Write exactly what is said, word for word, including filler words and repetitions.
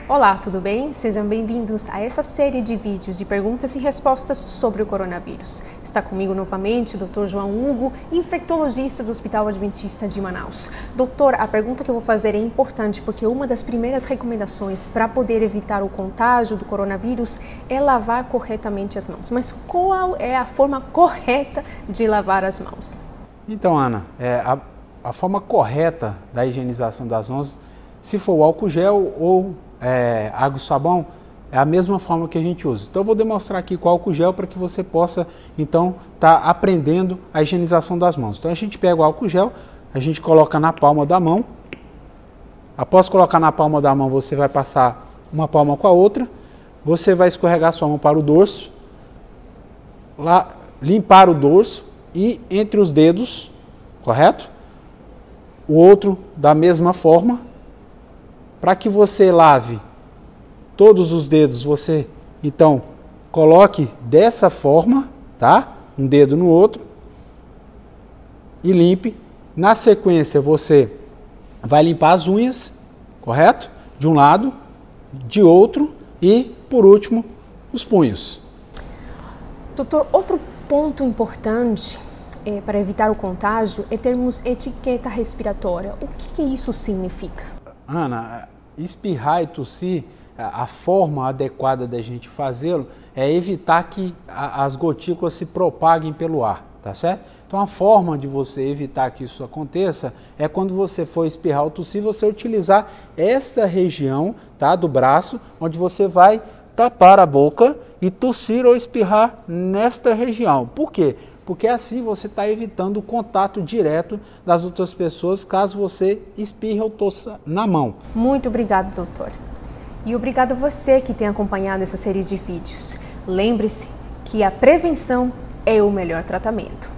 Olá, tudo bem? Sejam bem-vindos a essa série de vídeos de perguntas e respostas sobre o coronavírus. Está comigo novamente o doutor João Hugo, infectologista do Hospital Adventista de Manaus. Doutor, a pergunta que eu vou fazer é importante porque uma das primeiras recomendações para poder evitar o contágio do coronavírus é lavar corretamente as mãos. Mas qual é a forma correta de lavar as mãos? Então, Ana, é, a, a forma correta da higienização das mãos, se for o álcool gel ou É, água e sabão, é a mesma forma que a gente usa. Então eu vou demonstrar aqui com álcool gel para que você possa então estar tá aprendendo a higienização das mãos. Então a gente pega o álcool gel, a gente coloca na palma da mão. Após colocar na palma da mão, você vai passar uma palma com a outra. Você vai escorregar sua mão para o dorso, lá, limpar o dorso e entre os dedos, correto? O outro da mesma forma. Para que você lave todos os dedos, você então coloque dessa forma, tá? Um dedo no outro e limpe. Na sequência você vai limpar as unhas, correto? De um lado, de outro e por último os punhos. Doutor, outro ponto importante é, para evitar o contágio é termos etiqueta respiratória. O que, que isso significa? Ana, espirrar e tossir, a forma adequada da gente fazê-lo é evitar que as gotículas se propaguem pelo ar, tá certo? Então a forma de você evitar que isso aconteça é quando você for espirrar ou tossir, você utilizar essa região, tá, do braço, onde você vai tapar a boca e tossir ou espirrar nesta região. Por quê? Porque assim você está evitando o contato direto das outras pessoas caso você espirre ou tossa na mão. Muito obrigado, doutor. E obrigado a você que tem acompanhado essa série de vídeos. Lembre-se que a prevenção é o melhor tratamento.